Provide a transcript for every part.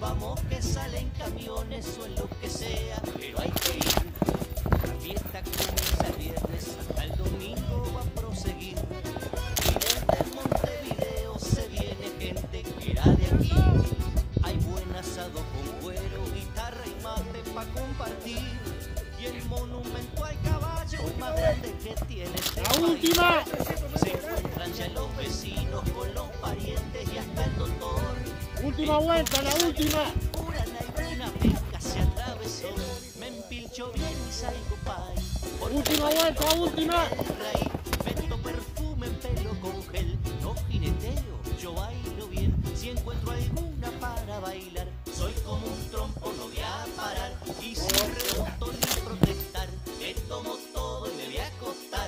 Vamos que salen camiones o en lo que sea, pero hay que ir. La fiesta comienza el viernes, hasta el domingo va a proseguir. Y desde Montevideo se viene gente que era de aquí. Hay buen asado con cuero, guitarra y mate pa' compartir. Y el monumento al caballo más grande que tiene este ¡La país. última! Se encuentran ya los vecinos con los parientes y hasta el doctor. ¡Última vuelta, la última! Pura una pesca se atravesó. Me empilchó bien y salgo pay. ¡Última vuelta, última! Meto perfume en pelo con gel. No jineteo, yo bailo bien. Si encuentro alguna para bailar, soy como un trompo, no voy a parar. Y sin reboto ni protestar, me tomo todo y me voy a acostar.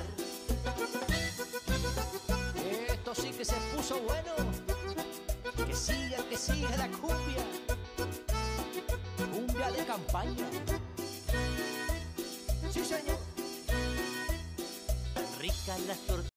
Esto sí que se puso bueno. Que siga la cumbia. Cumbia de campaña. Sí, señor. Tan ricas las tortillas.